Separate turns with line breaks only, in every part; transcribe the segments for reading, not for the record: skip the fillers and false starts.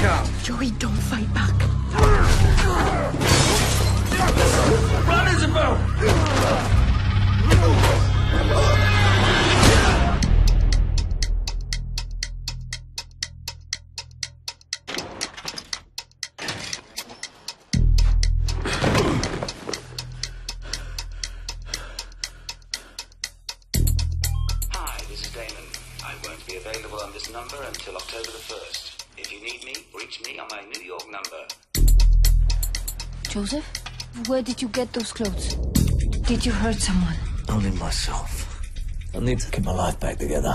come.
Joey, don't fight back.
Run, Isabel!
Hi, this is Damon. I won't be available on this number until October the 1st. If you need me, reach me on my New York number.
Joseph, where did you get those clothes? Did you hurt someone?
Only myself. I need to get my life back together.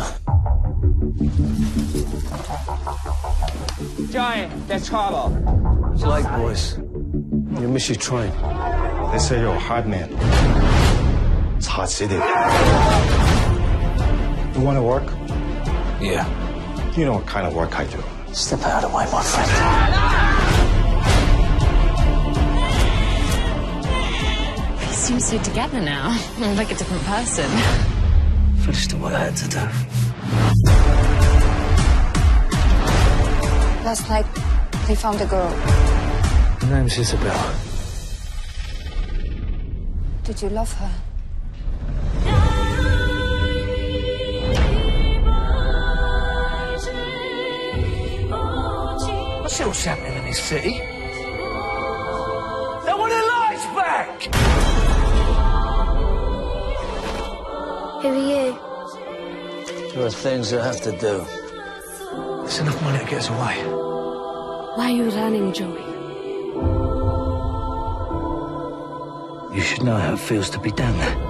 Joey, that's Carlo.
What's it like, boys? You miss your train.
They say you're a hard man. It's a hard city. You want to work?
Yeah.
You know what kind of work I do.
Step out of the way, my friend.
He seems so together now, like a different person.
Finished what I had to do.
Last night, they found a girl.
Her name's Isabel.
Did you love her?
What's else happening in this city? They want their lives back!
Who are you?
There are things I have to do. There's enough money to get us away.
Why are you running, Joey?
You should know how it feels to be down there.